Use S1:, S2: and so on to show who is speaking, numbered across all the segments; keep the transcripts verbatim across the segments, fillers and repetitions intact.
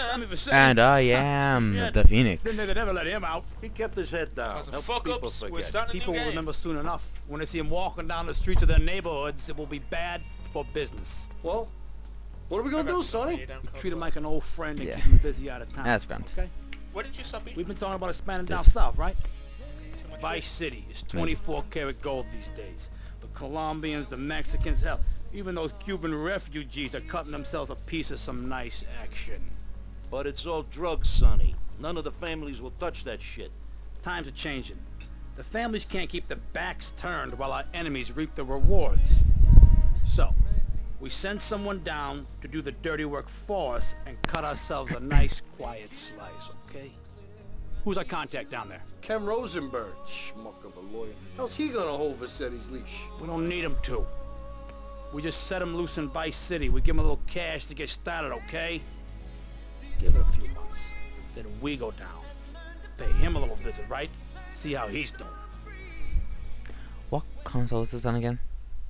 S1: And I am
S2: Yeah,
S1: the Phoenix.
S2: Then they'd never let him out.
S3: He kept his head down.
S4: Cause of
S3: Help
S4: fuck
S3: people
S4: ups, we're
S3: forget.
S4: starting a
S2: People
S4: new
S2: will
S4: game.
S2: remember soon enough. When they see him walking down the streets of their neighborhoods, it will be bad for business.
S3: Well, what are we gonna do, Sonny?
S2: Treat him like an old friend and
S1: Yeah.
S2: keep him busy out of town.
S1: That's grand.
S2: Okay?
S4: What did you stop eating?
S2: We've been talking about expanding
S1: This.
S2: down south, right?
S4: Too much
S2: Vice City is twenty-four karat gold these days. The Colombians, the Mexicans, hell, even those Cuban refugees are cutting themselves a piece of some nice action.
S3: But it's all drugs, Sonny. None of the families will touch that shit.
S2: Times are changing. The families can't keep their backs turned while our enemies reap the rewards. So, we send someone down to do the dirty work for us and cut ourselves a nice, quiet slice, okay? Who's our contact down there?
S5: Ken Rosenberg, schmuck of a lawyer. How's he gonna hold Vassetti's leash?
S2: We don't need him to. We just set him loose in Vice City. We give him a little cash to get started, okay? Give it a few months. Then we go down. Pay him a little visit, right? See how he's doing.
S1: What console is this on again?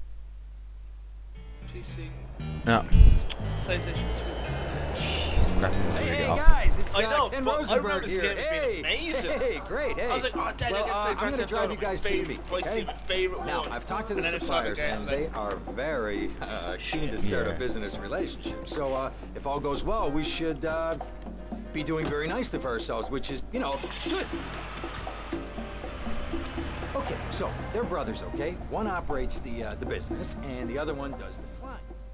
S4: P C,
S1: No.
S4: PlayStation two.
S6: Hey, hey guys, it's
S4: I
S6: uh,
S4: know,
S6: Ken
S4: but I
S6: Rosenberg
S4: remember this
S6: here.
S4: game as being
S6: Hey,
S4: amazing.
S6: hey, great, hey.
S4: I was like, oh, Dad,
S6: well,
S4: I
S6: uh,
S4: gotta
S6: I'm
S4: play
S6: going to
S4: Grand
S6: drive you
S4: Theft Auto,
S6: guys
S4: my
S6: to
S4: favorite
S6: me,
S4: place,
S6: okay?
S4: my favorite
S6: Now,
S4: one.
S6: I've talked to the
S4: And then I saw the
S6: suppliers,
S4: game,
S6: and
S4: like,
S6: they are very uh, keen to start
S1: Yeah.
S6: a business relationship. So, uh, if all goes well, we should uh, be doing very nicely for ourselves, which is, you know, good. Okay, so they're brothers, okay? One operates the uh, the business, and the other one does the flying.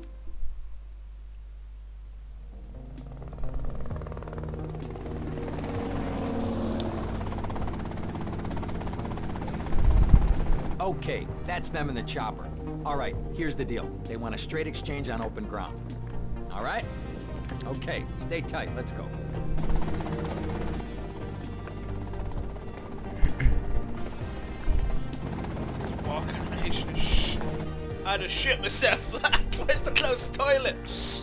S6: Okay, that's them in the chopper. All right, here's the deal. They want a straight exchange on open ground. All right? Okay, stay tight. Let's go.
S4: Walk animation is sh I had to shit myself. Where's the closest toilet?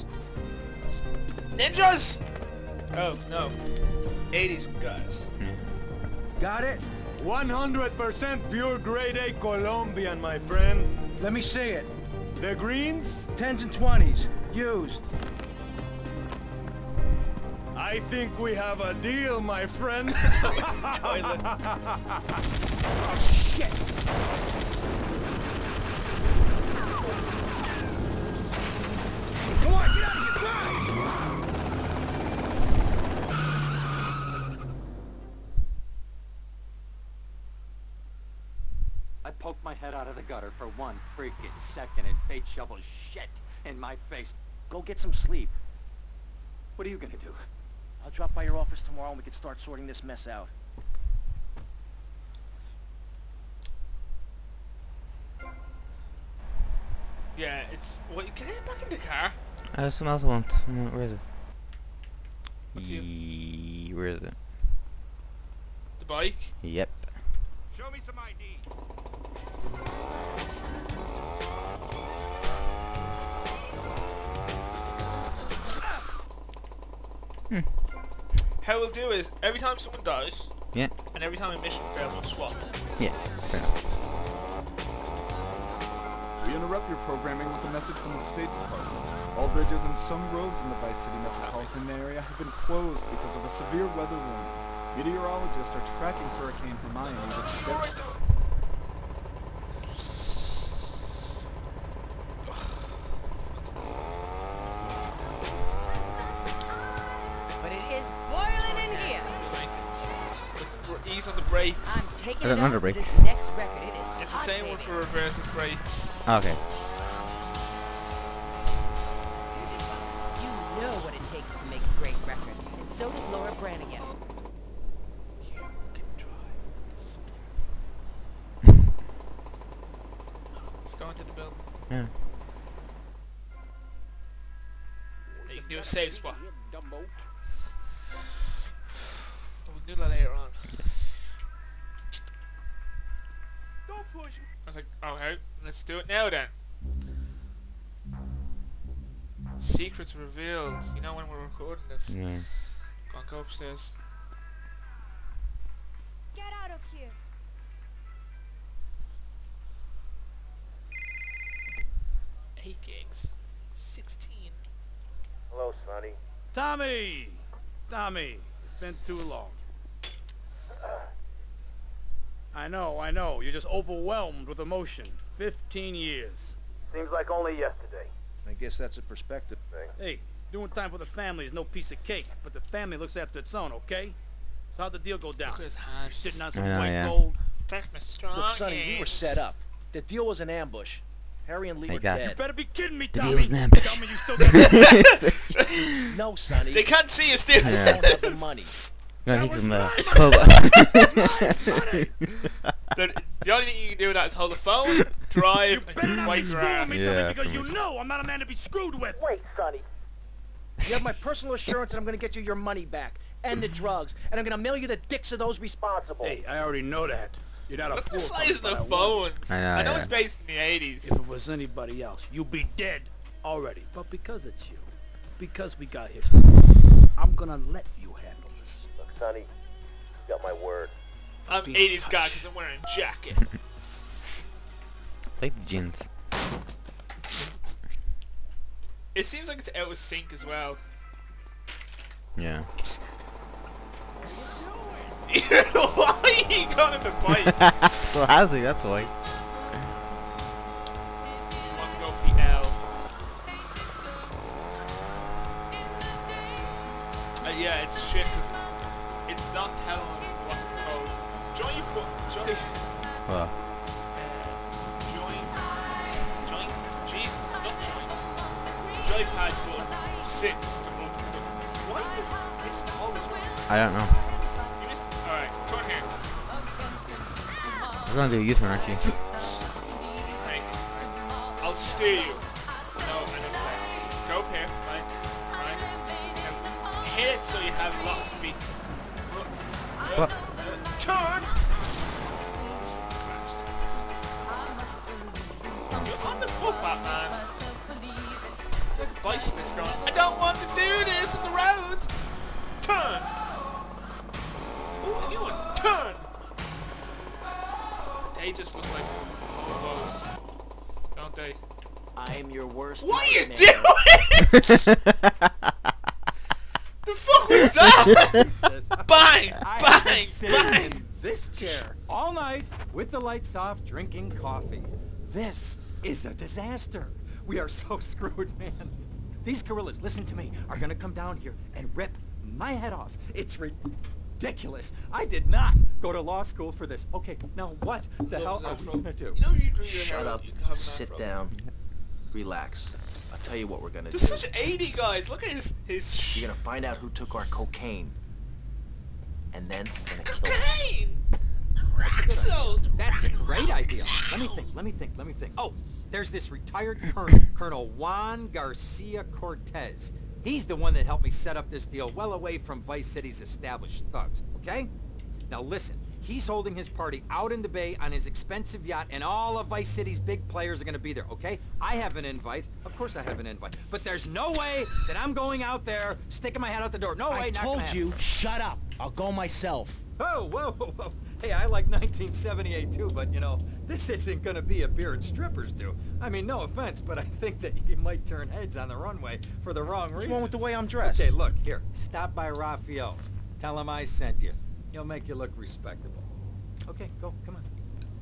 S4: Ninjas! Oh, no. eighties guys.
S7: Got it? one hundred percent pure grade A Colombian, my friend.
S5: Let me see it.
S7: The greens?
S5: Tens and twenties, used.
S7: I think we have a deal, my friend.
S4: Toilet.
S2: Oh, shit!
S5: Come on, get out of here, drive!
S6: I poked my head out of the gutter for one freaking second, and fate shovels shit in my face.
S8: Go get some sleep.
S6: What are you gonna do?
S8: I'll drop by your office tomorrow and we can start sorting this mess out.
S4: Yeah, it's... What, can I get back in the car?
S1: Uh, someone else want. Uh, Where is it?
S4: What do you-
S1: Ye- Where is it?
S4: The bike?
S1: Yep.
S7: Show me some I D.
S4: How we'll do is, every time someone dies,
S1: Yeah.
S4: and every time a mission fails, we'll swap.
S1: Yeah. Fair enough.
S9: We interrupt your programming with a message from the State Department. All bridges and some roads in the Vice City metropolitan area have been closed because of a severe weather warning. Meteorologists are tracking Hurricane Hermione, which is dead.
S10: But it is boiling in here.
S4: Look for ease on the brakes.
S10: I'm taking
S1: I
S10: it
S1: got another
S10: out
S1: break.
S10: to this next record. It is
S4: It's the
S10: hot,
S4: same one
S10: baby.
S4: for reverses brakes.
S1: Okay.
S10: You know what it takes to make a great record, and so does Laura Branigan.
S4: You can drive. Let's go into the building.
S1: Yeah.
S4: You can do a save spot. We can do that later on.
S7: Don't push me.
S4: I was like, okay, let's do it now then. Secrets revealed. You know when we're recording this.
S1: Yeah.
S4: Go on, go upstairs.
S10: Get out of here.
S4: Eight gigs. Sixteen.
S5: Hello, Sonny.
S2: Tommy! Tommy, it's been too long. I know, I know. You're just overwhelmed with emotion. Fifteen years.
S8: Seems like only yesterday.
S5: I guess that's a perspective thing.
S2: Hey, doing time for the family is no piece of cake, but the family looks after its own, okay? So how'd the deal go down?
S4: Look at his
S2: You're
S4: hands.
S2: sitting on some
S1: I know,
S2: white
S1: yeah.
S2: gold.
S4: Take me strong
S8: Look, Sonny, we were
S4: hands.
S8: set up. The deal was an ambush. Harry and Lee
S1: Like
S8: were
S1: that.
S2: You
S8: dead.
S2: better be kidding me,
S1: The
S2: Tommy.
S1: deal was an ambush.
S2: Tell me you still got it.
S8: No, Sonny.
S4: They can't see us, dude.
S8: I
S1: Yeah.
S8: don't have the money.
S1: Gonna take some uh,
S2: Money.
S4: the, the only thing you can do with that is hold the phone, drive,
S2: Better
S4: and
S2: not be
S4: wait for
S2: screwing
S4: her.
S2: me,
S1: Yeah,
S2: Tommy, because
S1: pretty
S2: you know I'm not a man to be screwed with.
S8: Wait, Sonny. You have my personal assurance that I'm going to get you your money back. And the drugs. And I'm going to mail you the dicks of those responsible.
S2: Hey, I already know that. You're not a
S4: Look at
S2: fool.
S4: the
S2: Tommy,
S4: size of
S2: but
S4: the
S2: I won't.
S4: phones.
S1: I know,
S4: I know
S1: yeah.
S4: it's based in the eighties.
S2: If it was anybody else, you'd be dead already. But because it's you, because we got here, I'm gonna let you handle this.
S8: Look, Sonny, you got my word.
S4: I'm
S2: Be
S4: eighties guy
S2: touched.
S4: because I'm wearing a jacket.
S1: like the jeans.
S4: It seems like it's out of sync as well.
S1: Yeah.
S4: Why are you going on the bike?
S1: So has he? That's why.
S4: I want to go for the L. Uh, yeah, it's shit because it's not telling us what to propose. Join you put join.
S1: Well,
S4: Uh, join. Join. Jesus, not joint. Joypad button six to open. Why are you missing all the time?
S1: I don't know.
S4: You missed. All right, turn here.
S1: We're gonna do a U-turn actually.
S4: Right. I'll steer you. No, I don't know. Go up here, right? Right. Now, hit it so you have a lot of speed.
S1: What?
S4: Turn! You're on the footpath, man. The bicyclist going, I don't want to do this on the road! Turn! Ooh, a new one. Turn! They just look like hobos, don't they?
S8: I'm your worst
S4: What are you
S8: nightmare.
S4: doing? The fuck was that? Bang! Bang! Bang!
S6: in this chair all night with the lights off, drinking coffee. This is a disaster. We are so screwed, man. These gorillas, listen to me, are gonna come down here and rip my head off. It's ridiculous. I did not go to law school for this. Okay, now what the hell are we gonna do?
S4: You know you drew your
S8: Shut
S4: hair
S8: up.
S4: out, you can have an
S8: Sit
S4: afro.
S8: down. Relax. I'll tell you what we're gonna
S4: There's
S8: do.
S4: such eighty guys. Look at his his sh
S8: You're gonna find out who took our cocaine. And then we're gonna kill them.
S4: cocaine. Raxo.
S6: That's a great idea. Let me think, let me think, let me think. Oh, there's this retired colonel, Colonel Juan Garcia Cortez. He's the one that helped me set up this deal well away from Vice City's established thugs, okay? Now listen, he's holding his party out in the bay on his expensive yacht, and all of Vice City's big players are gonna be there, okay? I have an invite. Of course I have an invite. But there's no way that I'm going out there, sticking my head out the door. No way,
S8: I
S6: not gonna
S8: told
S6: happen.
S8: you, shut up. I'll go myself.
S6: Oh, whoa, whoa, whoa. Hey, I like nineteen seventy-eight too, but you know, this isn't gonna be a beer and strippers do. I mean, no offense, but I think that you might turn heads on the runway for the wrong
S8: What's
S6: reasons.
S8: wrong with the way I'm dressed?
S6: Okay, look, here, stop by Raphael's. Tell him I sent you. He'll make you look respectable. Okay, go, come on.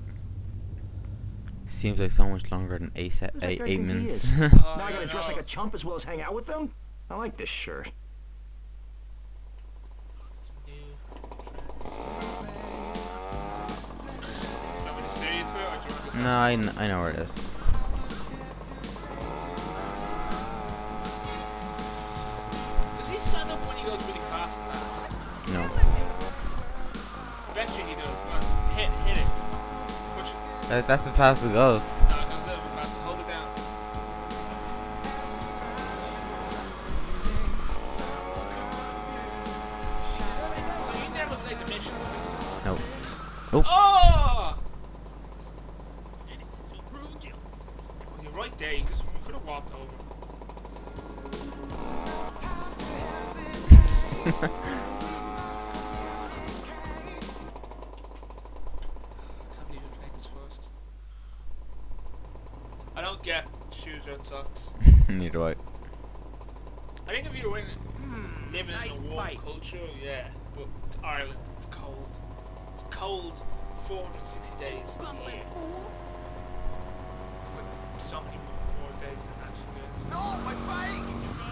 S1: Seems like so much longer than eight, se-
S8: Who does that
S1: eight,
S8: guy
S1: eight
S8: think he
S1: minutes.
S8: is?
S4: Oh,
S8: Now I
S4: I
S8: gotta dress
S4: know.
S8: like a chump as well as hang out with them? I like this shirt.
S4: I'm gonna stay into it or do you want to
S1: No, I, kn I know where it is.
S4: Does he stand up when he goes really fast in that?
S1: No.
S4: I bet you he does, man. Hit, hit it. Push it.
S1: That, that's as fast as it goes.
S4: No, it goes a little bit faster. Hold it down. So you never played the missions, please?
S1: No. Nope.
S4: Oh! Well, you're right there. You just you could have walked over. Can't believe you're playing this first. I don't get shoes, red socks.
S1: Neither do I.
S4: I think if you were in, living
S8: nice
S4: in a warm
S8: fight.
S4: culture, yeah. But Ireland, it's cold. It's cold four hundred sixty days a year. It's like so many more days than actually is.
S5: No, my bike!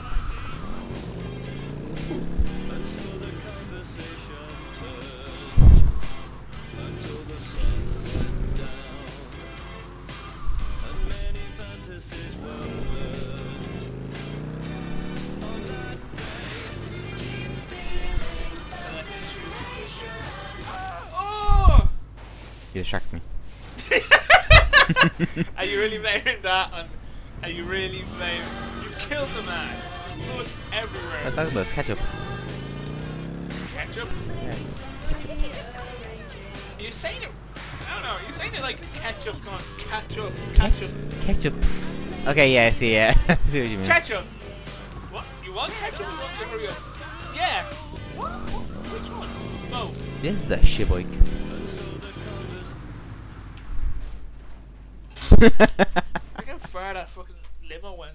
S4: Oh!
S1: You distract me.
S4: Are you really blaming that on... Are you really blaming... You killed a man! Blood everywhere!
S1: I thought about ketchup.
S4: Ketchup?
S1: Yeah.
S4: You're saying it... I don't know, you're saying it like ketchup, come on, ketchup, ketchup.
S1: Ketchup. Okay, yeah, I see, yeah. I see what you mean.
S4: Ketchup! What? You want ketchup or you want me to hurry up? Yeah! What? Which one? Oh.
S1: This is a shitbike.
S4: Look how far that fucking limo went.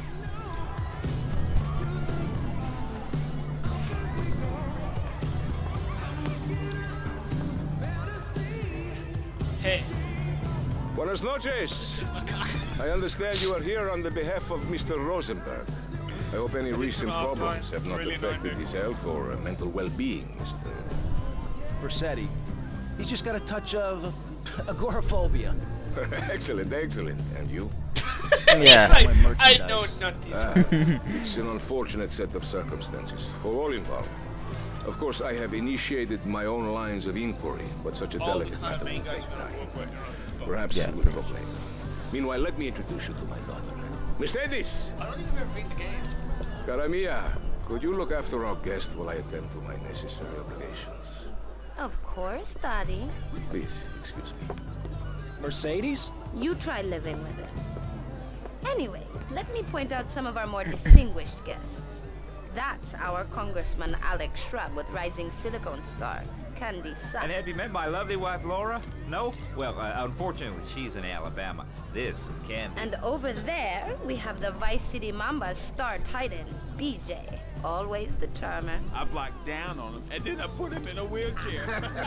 S4: Hey.
S7: Buenas noches. I understand you are here on the behalf of Mister Rosenberg. I hope any recent problems have not affected his health or uh, mental well-being, Mister
S8: Vercetti. He's just got a touch of agoraphobia.
S7: Excellent, excellent. And you?
S1: Yeah.
S4: It's like, I know not these
S7: Ah,
S4: words.
S7: it's an unfortunate set of circumstances for all involved. Of course, I have initiated my own lines of inquiry, but such a
S4: All the
S7: delicate
S4: kind of
S7: matter
S4: main
S7: will
S4: guys
S7: take
S4: want to
S7: time.
S4: work with are on this boat.
S7: Perhaps
S1: Yeah,
S7: you will
S1: pretty
S7: talk later. Meanwhile, let me introduce you to my daughter. Miss Edis!
S4: I don't think I've ever beaten the game.
S7: Cara mia, could you look after our guest while I attend to my necessary obligations?
S11: Of course, Daddy.
S7: Please, excuse me.
S8: Mercedes?
S11: You try living with it. Anyway, let me point out some of our more distinguished guests. That's our Congressman Alex Shrub with Rising Silicone Star, Candy Sachs.
S6: And have you met my lovely wife, Laura? No? Well, uh, unfortunately, she's in Alabama. This is Candy.
S11: And over there, we have the Vice City Mamba's star titan, B J. Always the charmer.
S12: I blocked down on him, and then I put him in a wheelchair.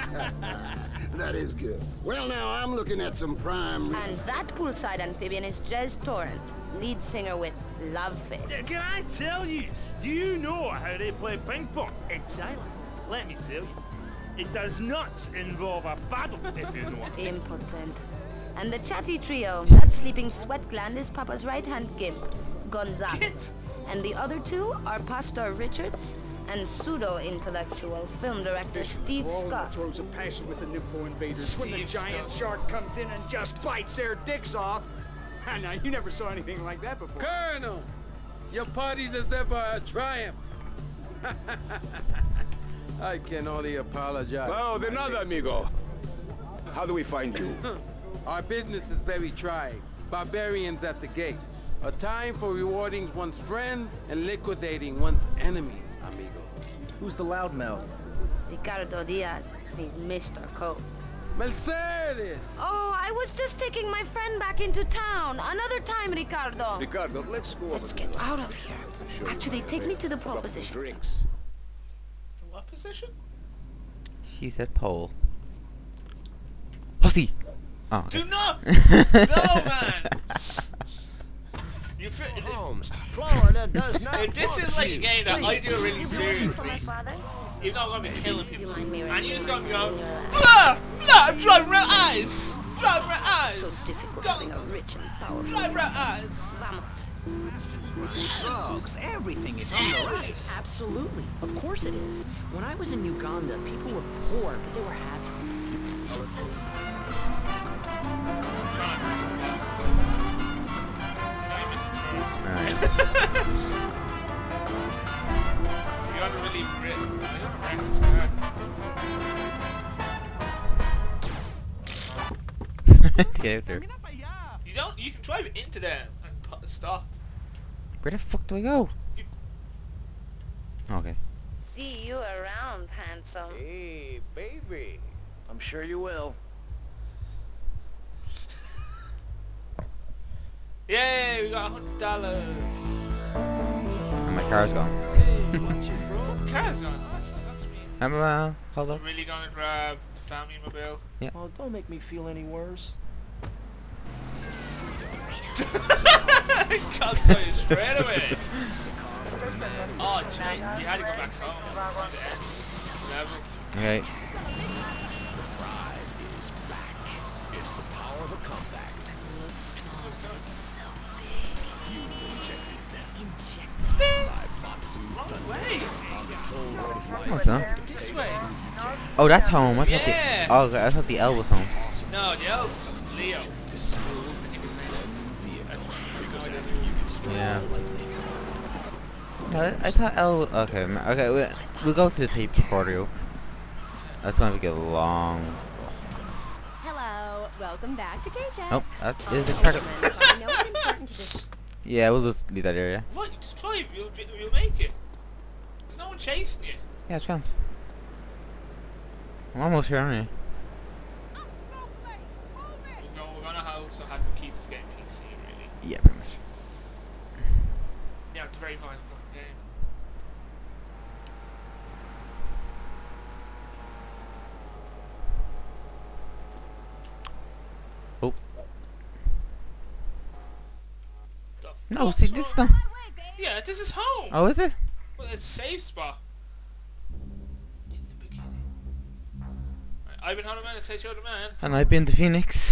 S13: That is good. Well, now, I'm looking at some prime...
S11: And that poolside amphibian is Jez Torrent, lead singer with Love Fist.
S14: Can I tell you? Do you know how they play ping pong? It's silent. Let me tell you. It does not involve a paddle, if you know what I mean.
S11: Impotent. And the chatty trio, that sleeping sweat gland is Papa's right-hand gimp, Gonzalez. And the other two are Pastor Richards and pseudo-intellectual film director Steve Scott.
S5: Throws a passion with the Nympho invaders when the
S4: Steve
S5: giant
S4: Scott.
S5: shark comes in and just bites their dicks off. Now, you never saw anything like that before.
S12: Colonel, your party's as ever a triumph. I can only apologize.
S7: Oh, de nada, amigo. How do we find you?
S12: Our business is very trying. Barbarians at the gate. A time for rewarding one's friends and liquidating one's enemies, amigo.
S8: Who's the loudmouth?
S11: Ricardo Diaz. He's Mister Cope.
S12: Mercedes!
S11: Oh, I was just taking my friend back into town. Another time, Ricardo.
S7: Ricardo, let's go
S11: Let's
S7: over
S11: get
S7: to the
S11: out
S7: lounge.
S11: of here.
S7: Show you
S11: Actually,
S7: around
S11: take
S7: there.
S11: me to the pole
S7: Couple of
S11: position.
S7: Drinks.
S4: What position?
S1: She said pole. Pussy! Oh, okay.
S4: Do not! No, man! You feel...
S13: Holmes, Florida does not
S4: If this
S13: want
S4: is like a
S13: you.
S4: game that I do really
S11: For
S4: seriously,
S11: my father?
S4: you're not going to be killing people.
S11: mind me
S4: And you're just going to be
S11: writing
S4: going,
S11: your
S4: blah! Blah! I'm driving around eyes! Driving around eyes!
S11: So difficult
S4: Go!
S11: having a rich and powerful
S4: Drive around eyes!
S11: Vamos.
S15: Drugs, everything is on the rise. Absolutely. Of course it is. When I was in Uganda, people were poor, but they were happy.
S1: Alright.
S4: You ought to really rip. You ought to wreck this car.
S1: Get out there.
S4: You don't. You can drive into there and put, stop.
S1: Where the fuck do I go? Okay.
S11: See you around, handsome.
S5: Hey, baby. I'm sure you will.
S4: Yay! We got a hundred dollars.
S1: And my car's gone.
S4: Hey. Car's gone. Oh, that's, that's me.
S1: I'm uh, hold
S4: I'm
S1: up.
S4: really gonna grab the family mobile.
S1: Yeah.
S8: Oh, don't make me feel any worse.
S4: God, saw you straight away. Oh, Jay, you had to go back home. That's the end. Level.
S1: Okay.
S16: It's the power of a compact. You injected them. My bot suit.
S4: Wrong way.
S1: No, it's not.
S4: This way.
S1: Oh, that's home. I thought
S4: Yeah.
S1: the, oh, okay, I thought the L was home.
S4: No, the L's Leo.
S1: Yeah. No, I, I thought L. Okay, ma- okay. We, we'll go to the tape recorder. That's gonna get long.
S10: Hello, welcome back to K-Chat.
S1: Oh, that is the
S10: Oh,
S1: cracker.
S10: gentlemen, I know it's important to dis-
S1: Yeah, we'll just leave that area.
S4: What? Just drive. You'll, you'll make it. There's no one chasing you.
S1: Yeah, it's counts. I'm almost here, aren't
S4: We're going, we're gonna also have to keep this game P C, really.
S1: you? Yeah, pretty much.
S4: Yeah, it's a very violent fucking game.
S1: Oh.
S4: The
S1: No,
S4: fuck's
S1: see, this is
S4: wrong?
S1: not.
S4: Yeah, this is home.
S1: Oh, is it?
S4: Well, it's a safe spot. In the beginning. Right, I've been Hunter Man, and say show the man.
S1: And I've been the Phoenix.